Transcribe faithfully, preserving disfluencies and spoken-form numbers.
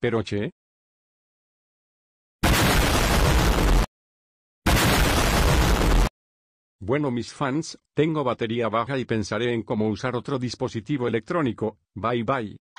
Pero che. Bueno mis fans, tengo batería baja y pensaré en cómo usar otro dispositivo electrónico. Bye bye.